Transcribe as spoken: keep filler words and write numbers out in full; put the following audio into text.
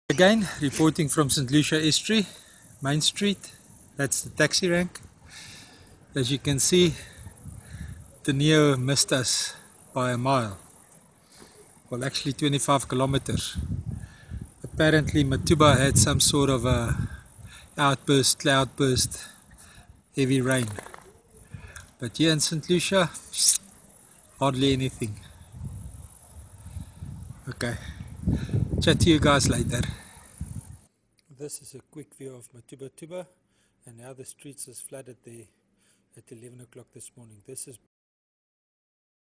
Again, reporting from Saint Lucia Estuary, Main Street. That's the taxi rank. As you can see, the Neo missed us by a mile. Well, actually twenty-five kilometers. Apparently Matuba had some sort of a outburst, cloudburst, heavy rain. But here in Saint Lucia, hardly anything. Okay, chat to you guys later. This is a quick view of Matuba Tuba and how the streets is flooded there at eleven o'clock this morning. This is